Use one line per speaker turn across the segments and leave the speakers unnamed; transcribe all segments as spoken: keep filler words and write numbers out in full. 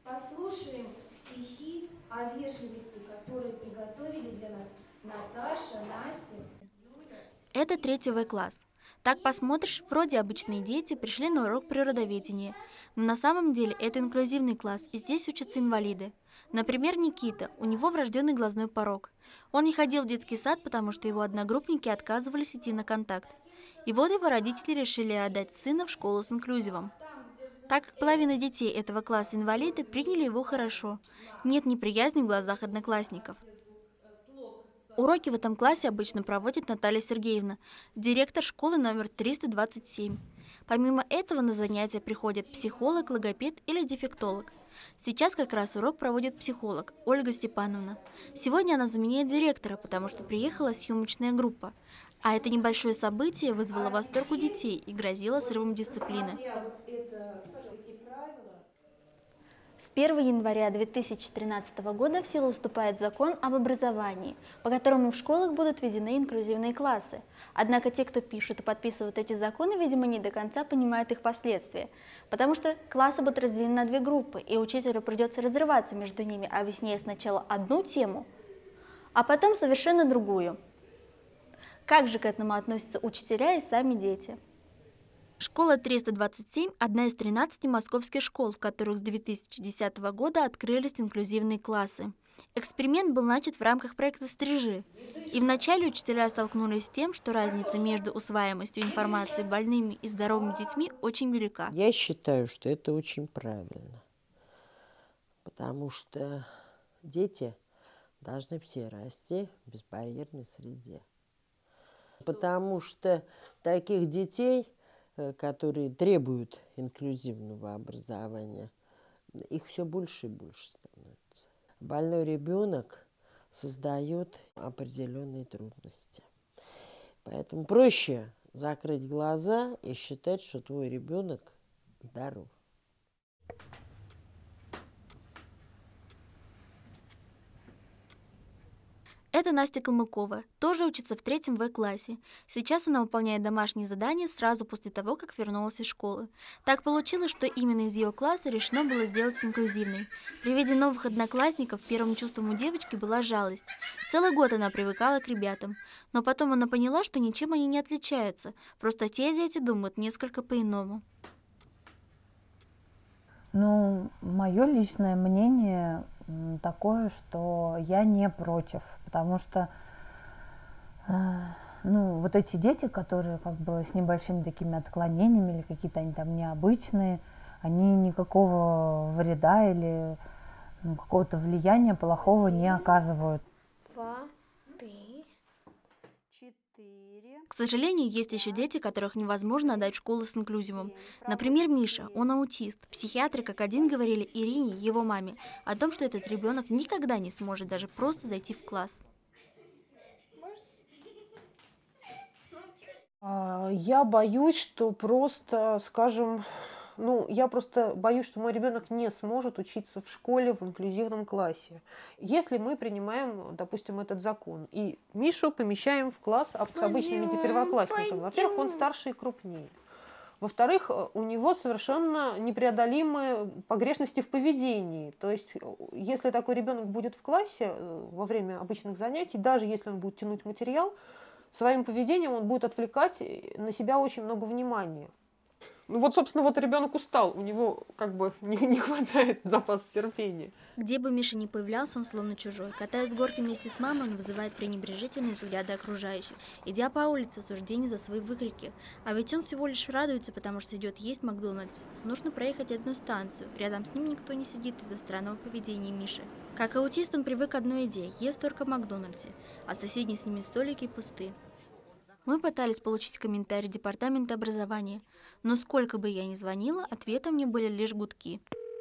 Послушаем стихи о вежливости, которые приготовили для нас Наташа, Настя.
Это третий В класс. Так посмотришь, вроде обычные дети пришли на урок природоведения. Но на самом деле это инклюзивный класс, и здесь учатся инвалиды. Например, Никита, у него врожденный глазной порог. Он не ходил в детский сад, потому что его одногруппники отказывались идти на контакт. И вот его родители решили отдать сына в школу с инклюзивом. Так как половина детей этого класса инвалиды, приняли его хорошо. Нет неприязни в глазах одноклассников. Уроки в этом классе обычно проводит Наталья Сергеевна, директор школы номер триста двадцать семь. Помимо этого на занятия приходят психолог, логопед или дефектолог. Сейчас как раз урок проводит психолог Ольга Степановна. Сегодня она заменяет директора, потому что приехала съемочная группа. А это небольшое событие вызвало восторг у детей и грозило срывом дисциплины. С первого января две тысячи тринадцатого года в силу вступает закон об образовании, по которому в школах будут введены инклюзивные классы. Однако те, кто пишут и подписывают эти законы, видимо, не до конца понимают их последствия, потому что классы будут разделены на две группы, и учителю придется разрываться между ними, объясняя сначала одну тему, а потом совершенно другую. Как же к этому относятся учителя и сами дети? Школа триста двадцать семь – одна из тринадцати московских школ, в которых с две тысячи десятого года открылись инклюзивные классы. Эксперимент был начат в рамках проекта «Стрижи». И вначале учителя столкнулись с тем, что разница между усваиваемостью информации больными и здоровыми детьми очень велика.
Я считаю, что это очень правильно, потому что дети должны все расти в безбарьерной среде. Потому что таких детей, которые требуют инклюзивного образования, их все больше и больше становится. Больной ребенок создает определенные трудности. Поэтому проще закрыть глаза и считать, что твой ребенок здоров.
Это Настя Калмыкова, тоже учится в третьем В классе. Сейчас она выполняет домашние задания сразу после того, как вернулась из школы. Так получилось, что именно из ее класса решено было сделать инклюзивной. При виде новых одноклассников первым чувством у девочки была жалость. Целый год она привыкала к ребятам. Но потом она поняла, что ничем они не отличаются, просто те дети думают несколько по-иному.
Ну, мое личное мнение такое, что я не против, потому что э, ну, вот эти дети, которые как бы с небольшими такими отклонениями или какие-то они там необычные, они никакого вреда или ну, какого-то влияния плохого не оказывают.
Два, три, четыре. К сожалению, есть еще дети, которых невозможно отдать в школу с инклюзивом. Например, Миша, он аутист. Психиатры как один говорили Ирине, его маме, о том, что этот ребенок никогда не сможет даже просто зайти в класс.
Я боюсь, что просто, скажем, ну, я просто боюсь, что мой ребенок не сможет учиться в школе в инклюзивном классе. Если мы принимаем, допустим, этот закон, и Мишу помещаем в класс с обычными первоклассниками, во-первых, он старше и крупнее. Во-вторых, у него совершенно непреодолимые погрешности в поведении. То есть, если такой ребенок будет в классе во время обычных занятий, даже если он будет тянуть материал, своим поведением он будет отвлекать на себя очень много внимания. Ну вот, собственно, вот ребенок устал, у него как бы не, не хватает запаса терпения.
Где бы Миша ни появлялся, он словно чужой. Катаясь с горки вместе с мамой, он вызывает пренебрежительные взгляды окружающих. Идя по улице, осуждение за свои выкрики. А ведь он всего лишь радуется, потому что идет есть Макдональдс. Нужно проехать одну станцию. Рядом с ним никто не сидит из-за странного поведения Миши. Как аутист, он привык к одной идее – ест только в Макдональдсе, а соседние с ними столики пусты. Мы пытались получить комментарий департамента образования, но сколько бы я ни звонила, ответом мне были лишь гудки.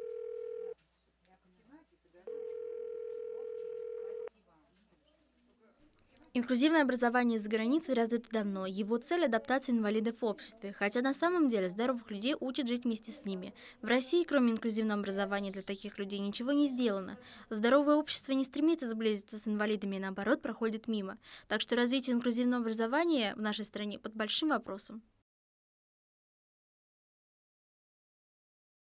Инклюзивное образование за границей развито давно. Его цель – адаптация инвалидов в обществе, хотя на самом деле здоровых людей учат жить вместе с ними. В России, кроме инклюзивного образования для таких людей, ничего не сделано. Здоровое общество не стремится сблизиться с инвалидами, и наоборот проходит мимо. Так что развитие инклюзивного образования в нашей стране под большим вопросом.